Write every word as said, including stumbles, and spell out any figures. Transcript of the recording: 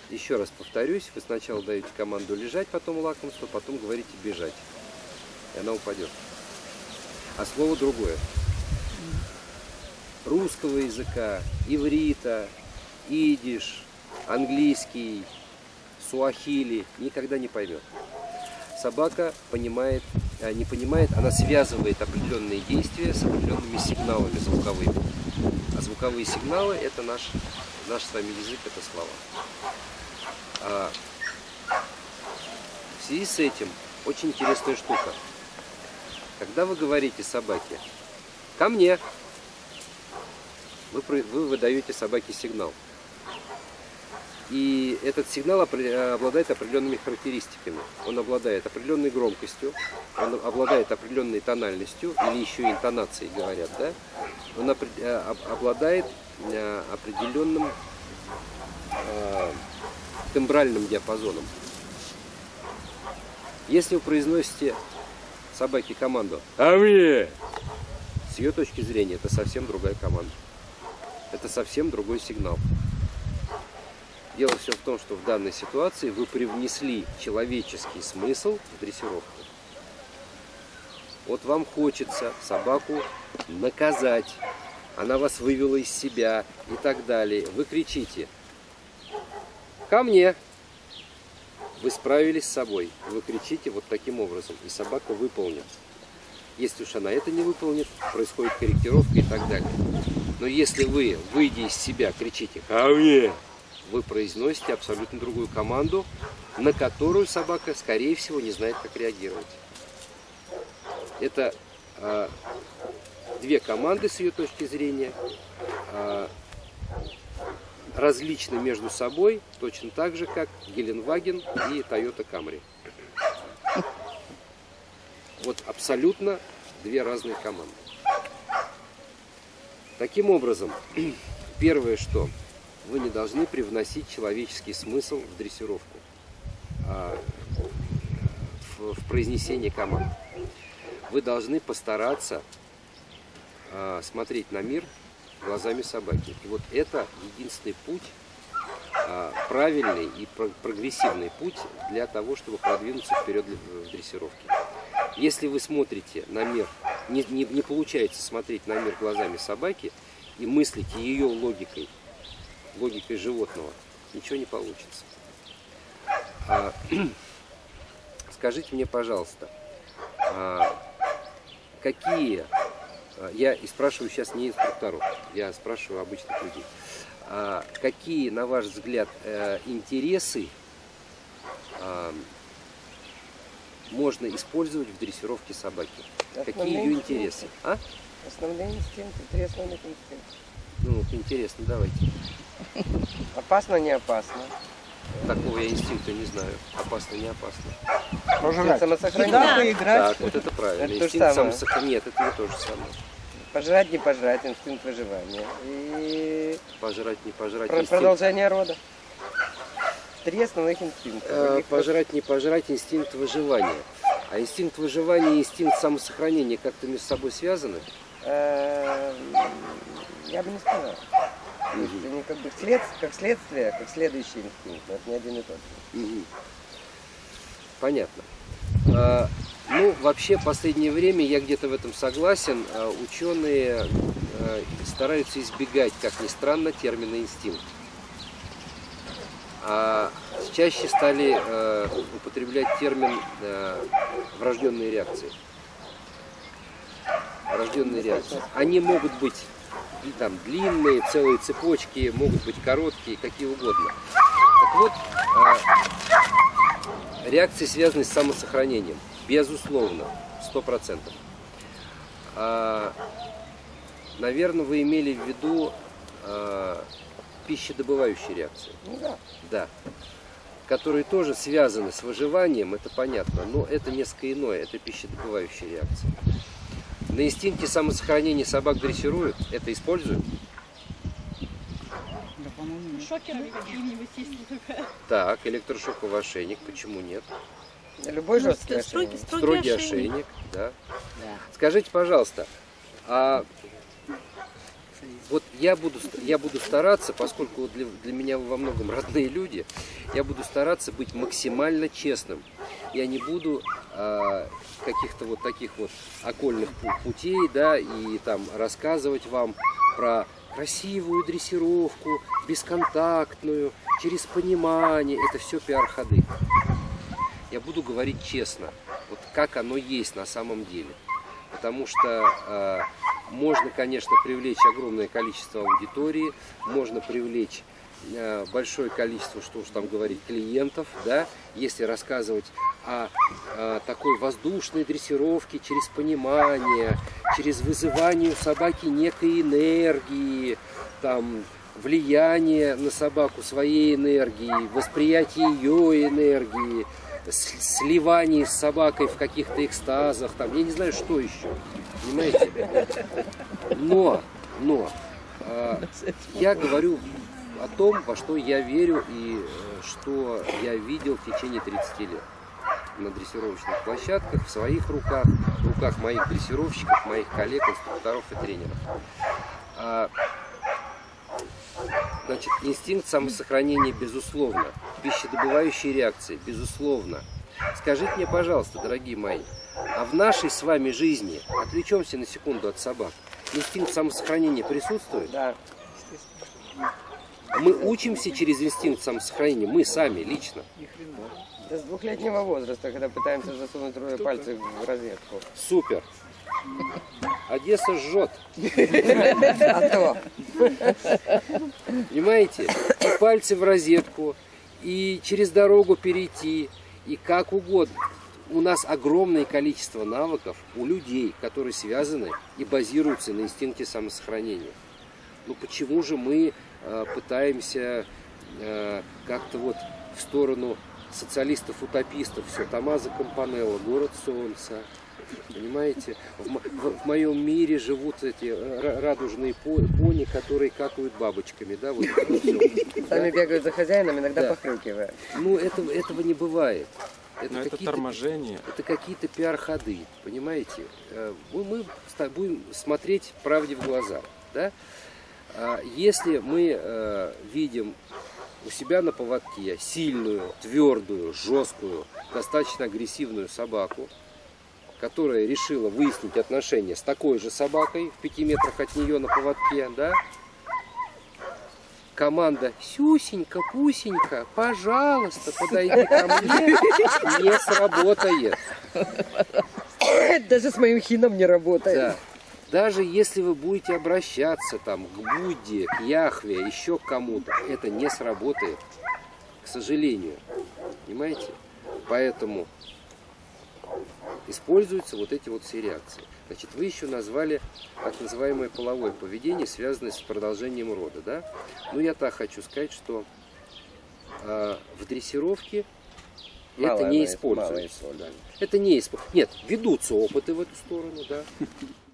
Еще раз повторюсь, вы сначала даете команду лежать, потом лакомство, потом говорите бежать. И она упадет. А слово другое. Русского языка, иврита, идиш, английский, суахили никогда не поймет. Собака понимает, не понимает, она связывает определенные действия с определенными сигналами звуковыми. А звуковые сигналы — это наш, наш с вами язык, это слова. А в связи с этим очень интересная штука. Когда вы говорите собаке «ко мне», вы, вы выдаете собаке сигнал. И этот сигнал обладает определенными характеристиками. Он обладает определенной громкостью, он обладает определенной тональностью, или еще интонацией говорят, да? Он обладает определенным э, тембральным диапазоном. Если вы произносите собаке команду «ко мне», с ее точки зрения это совсем другая команда. Это совсем другой сигнал. Дело все в том, что в данной ситуации вы привнесли человеческий смысл в дрессировку. Вот вам хочется собаку наказать, она вас вывела из себя и так далее. Вы кричите «ко мне». Вы справились с собой. Вы кричите вот таким образом, и собака выполнит. Если уж она это не выполнит, происходит корректировка и так далее. Но если вы, выйдя из себя, кричите «ко мне», вы произносите абсолютно другую команду, на которую собака, скорее всего, не знает, как реагировать. Это э, две команды с ее точки зрения, э, различны между собой, точно так же, как Геленваген и Toyota Camry. Вот абсолютно две разные команды. Таким образом, первое, что вы не должны привносить человеческий смысл в дрессировку, а в, в произнесение команд. Вы должны постараться а, смотреть на мир глазами собаки. И вот это единственный путь, а, правильный и про прогрессивный путь для того, чтобы продвинуться вперед в дрессировке. Если вы смотрите на мир, не, не, не получается смотреть на мир глазами собаки и мыслите ее логикой, логикой животного, ничего не получится. А, скажите мне, пожалуйста, а, какие, я и спрашиваю сейчас не инструкторов, я спрашиваю обычных людей, а, какие, на ваш взгляд, интересы а, можно использовать в дрессировке собаки? Основные Какие ее интересы? А? Основные инстинкты, три основных инстинкта. Ну, интересно, давайте. Опасно, не опасно. Такого я инстинкта не знаю. Опасно, не опасно. Инстинкт самосохранения. Поиграть. Так, вот это правильно. Это то же Инстинкт самое. самосохранения. Нет, это не то же самое. Пожрать, не пожрать, инстинкт выживания. И Пожрать, не пожрать. про инстинкт... продолжение рода. Три основных инстинкта. Э, пожрать, не пожрать, инстинкт выживания. А инстинкт выживания и инстинкт самосохранения как-то между собой связаны? Я бы не сказал. То есть они как бы след, как следствие, как следующий инстинкт, но это не один и тот же. Угу. Понятно. А, ну, вообще, в последнее время, я где-то в этом согласен, а, ученые а, стараются избегать, как ни странно, термина инстинкт. А чаще стали а, употреблять термин а, врожденные реакции. Врожденные реакции. Они могут быть там длинные, целые цепочки, могут быть короткие, какие угодно. Так вот, э, реакции, связанные с самосохранением, безусловно, сто процентов. А, наверное, вы имели в виду э, пищедобывающие реакции. Ну да. Да. Которые тоже связаны с выживанием, это понятно, но это несколько иное, это пищедобывающие реакции. На инстинкте самосохранения собак дрессируют, это используют? Да, по-моему, Шокеры какие-нибудь есть такая. Так, электрошоковый ошейник, почему нет? Любой Ну, жесткий строгий, ошейник. строгий Строгий ошейник. ошейник, да. да. Скажите, пожалуйста, а Вот я буду, я буду стараться, поскольку для, для меня вы во многом родные люди, я буду стараться быть максимально честным. Я не буду а, каких-то вот таких вот окольных путей, да, и там рассказывать вам про красивую дрессировку, бесконтактную, через понимание. Это все пиар-ходы. Я буду говорить честно, вот как оно есть на самом деле. Потому что э, можно, конечно, привлечь огромное количество аудитории, можно привлечь э, большое количество, что уж там говорить, клиентов, да, если рассказывать о, о такой воздушной дрессировке через понимание, через вызывание у собаки некой энергии, там, влияние на собаку своей энергии, восприятие ее энергии, сливание с собакой в каких-то экстазах, там, я не знаю, что еще, понимаете? Но, но, э, я говорю о том, во что я верю и э, что я видел в течение тридцати лет на дрессировочных площадках, в своих руках, в руках моих дрессировщиков, моих коллег, инструкторов и тренеров. А, значит, инстинкт самосохранения, безусловно. Пищедобывающие реакции, безусловно. Скажите мне, пожалуйста, дорогие мои, а в нашей с вами жизни, отвлечемся на секунду от собак, инстинкт самосохранения присутствует? Да. Мы учимся через инстинкт самосохранения, мы сами, лично. Да с двухлетнего возраста, когда пытаемся засунуть трое пальцев в розетку. Супер. Одесса жжет. А то. Понимаете? И пальцы в розетку, и через дорогу перейти, и как угодно. У нас огромное количество навыков у людей, которые связаны и базируются на инстинкте самосохранения. Ну почему же мы э, пытаемся э, как-то вот в сторону социалистов-утопистов, все, Томмазо Кампанелло, город солнца, понимаете? В, в, в моем мире живут эти радужные пони, которые какают бабочками, да, вот, вот всё, Сами да? бегают за хозяином, иногда Да. похрюкивая. Ну, этого, этого не бывает. Это, Но это какие-то- торможение. это какие-то пиар-ходы, понимаете? Э, Мы, мы ста- будем смотреть правде в глаза, да? А если мы э, видим у себя на поводке сильную, твердую, жесткую, достаточно агрессивную собаку, которая решила выяснить отношения с такой же собакой в пяти метрах от нее на поводке, да? Команда «Сюсенька, Пусенька, пожалуйста, подойди ко мне» не сработает. Даже с моим хином не работает. Да. Даже если вы будете обращаться там к Будде, к Яхве, еще к кому-то, это не сработает, к сожалению. Понимаете? Поэтому используются вот эти вот все реакции. Значит, вы еще назвали так называемое половое поведение, связанное с продолжением рода, да? Ну, я так хочу сказать, что э, в дрессировке Мало это оно не есть, используется. мало используется. Да. Это не используется. Нет, ведутся опыты в эту сторону, да.